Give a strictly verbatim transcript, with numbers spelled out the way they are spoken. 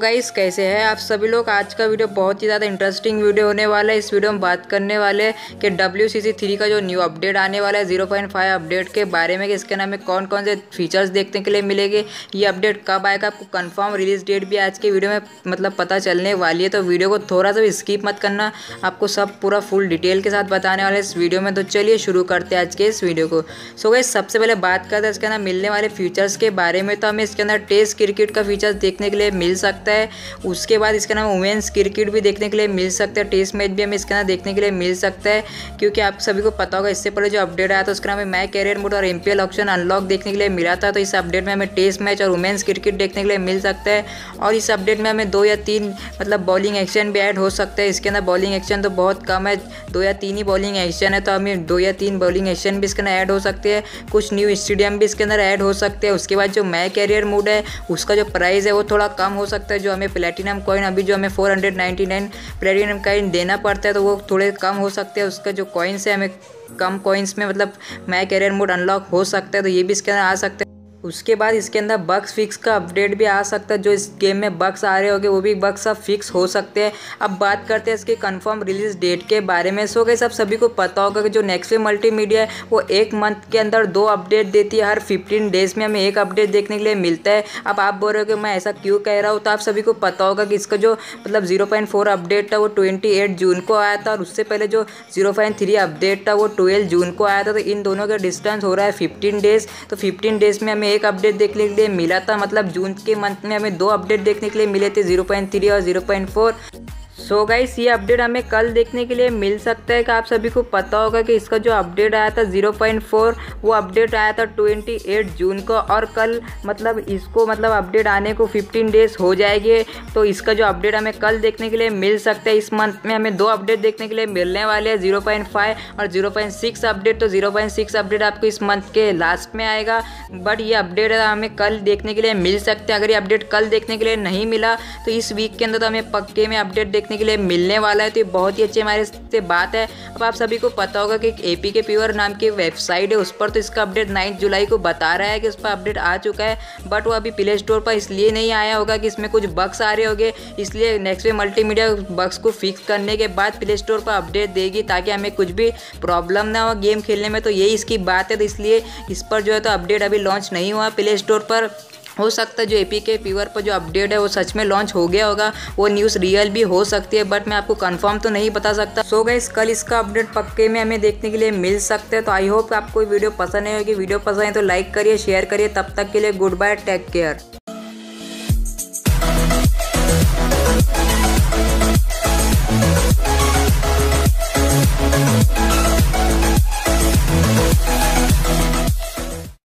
Guys, कैसे हैं आप सभी लोग। आज का वीडियो बहुत ही ज़्यादा इंटरेस्टिंग वीडियो होने वाला है। इस वीडियो में बात करने वाले हैं कि डब्ल्यू सी सी थ्री का जो न्यू अपडेट आने वाला है ज़ीरो पॉइंट फाइव अपडेट के बारे में कि इसके नाम में कौन कौन से फीचर्स देखने के लिए मिलेंगे, ये अपडेट कब आएगा, आपको कंफर्म रिलीज डेट भी आज के वीडियो में मतलब पता चलने वाली है। तो वीडियो को थोड़ा सा भी स्किप मत करना, आपको सब पूरा फुल डिटेल के साथ बताने वाले इस वीडियो में। तो चलिए शुरू करते हैं आज के इस वीडियो को। सो गाइस, सबसे पहले बात करते हैं इसके अंदर मिलने वाले फीचर्स के बारे में। तो हमें इसके अंदर टेस्ट क्रिकेट का फीचर्स देखने के लिए मिल सकता है। उसके बाद इसके अंदर वुमेन्स क्रिकेट भी देखने के लिए मिल सकता है। टेस्ट मैच भी हमें इसके अंदर देखने के लिए मिल सकता है, क्योंकि आप सभी को पता होगा इससे पहले जो अपडेट आया था उसका नाम माई कैरियर मोड और एमपीएल ऑप्शन अनलॉक देखने के लिए मिला था। तो इस अपडेट में हमें टेस्ट मैच और वुमेन्स क्रिकेट देखने के लिए मिल सकता है। और इस अपडेट में हमें दो या तीन मतलब बॉलिंग एक्शन भी ऐड हो सकता है। इसके अंदर बॉलिंग एक्शन तो बहुत कम है, दो या तीन ही बॉलिंग एक्शन है, तो हमें दो या तीन बॉलिंग एक्शन भी इसके अंदर ऐड हो सकते हैं। कुछ न्यू स्टेडियम भी इसके अंदर ऐड हो सकते हैं। उसके बाद जो माई कैरियर मोड है उसका जो प्राइस है वो थोड़ा कम हो सकता है। जो हमें प्लेटिनम कॉइन अभी जो हमें four hundred ninety nine platinum coin देना पड़ता है, तो वो थोड़े कम हो सकते हैं। उसका जो कॉइन्स है हमें कम कॉइन्स में मतलब माई कैरियर मोड अनलॉक हो सकता है, तो ये भी इसके अंदर आ सकता है। उसके बाद इसके अंदर बग्स फिक्स का अपडेट भी आ सकता है। जो इस गेम में बग्स आ रहे होंगे वो भी बग्स अब फिक्स हो सकते हैं। अब बात करते हैं इसके कंफर्म रिलीज डेट के बारे में। सो गाइस, सब सभी को पता होगा कि जो नेक्स्ट वे मल्टीमीडिया है वो एक मंथ के अंदर दो अपडेट देती है। हर फिफ्टीन डेज में हमें एक अपडेट देखने के लिए मिलता है। अब आप बोल रहे हो कि मैं ऐसा क्यों कह रहा हूँ, तो आप सभी को पता होगा कि इसका जो मतलब जीरो पॉइंट फोर अपडेट था वो ट्वेंटी एट जून को आया था, और उससे पहले जो जीरो पॉइंट थ्री अपडेट था वो ट्वेल्व जून को आया था। तो इन दोनों का डिस्टेंस हो रहा है फिफ्टीन डेज। तो फिफ्टीन डेज में हमें एक अपडेट देखने के लिए मिला था। मतलब जून के मंथ में हमें दो अपडेट देखने के लिए मिले थे, ज़ीरो पॉइंट थ्री और zero point four. So guys, ये अपडेट हमें कल देखने के लिए मिल सकता है। कि आप सभी को पता होगा कि इसका जो अपडेट आया था ज़ीरो पॉइंट फोर वो अपडेट आया था ट्वेंटी एट जून को, और कल मतलब इसको मतलब अपडेट आने को फिफ्टीन डेज हो जाएंगे। तो इसका जो अपडेट हमें कल देखने के लिए मिल सकता है। इस मंथ में हमें दो अपडेट देखने के लिए मिलने वाले हैं, ज़ीरो पॉइंट फाइव और ज़ीरो पॉइंट सिक्स अपडेट। तो ज़ीरो पॉइंट सिक्स अपडेट आपको इस मंथ के लास्ट में आएगा, बट ये अपडेट हमें कल देखने के लिए मिल सकते हैं। अगर ये अपडेट कल देखने के लिए नहीं मिला तो इस वीक के अंदर तो हमें पक्के में अपडेट देखने के लिए मिलने वाला है। तो ये बहुत ही अच्छी हमारे से बात है। अब आप सभी को पता होगा कि एक एपी के प्योर नाम की वेबसाइट है, उस पर तो इसका अपडेट नाइन्थ जुलाई को बता रहा है कि उस पर अपडेट आ चुका है, बट वो अभी प्ले स्टोर पर इसलिए नहीं आया होगा कि इसमें कुछ बग्स आ रहे होंगे। इसलिए नेक्स्ट वे मल्टीमीडिया बग्स को फिक्स करने के बाद प्ले स्टोर पर अपडेट देगी, ताकि हमें कुछ भी प्रॉब्लम ना हो गेम खेलने में। तो यही इसकी बात है। तो इसलिए इस पर जो है तो अपडेट अभी लॉन्च नहीं हुआ प्ले स्टोर पर। हो सकता है जो एपी के प्योर पर जो अपडेट है वो सच में लॉन्च हो गया होगा, वो न्यूज़ रियल भी हो सकती है, बट मैं आपको कंफर्म तो नहीं बता सकता। सो गाइस, कल इसका अपडेट पक्के में हमें देखने के लिए मिल सकते हैं। तो आई होप आपको वीडियो पसंद आई होगी। वीडियो पसंद है तो लाइक करिए, शेयर करिए। तब तक के लिए गुड बाय, टेक केयर।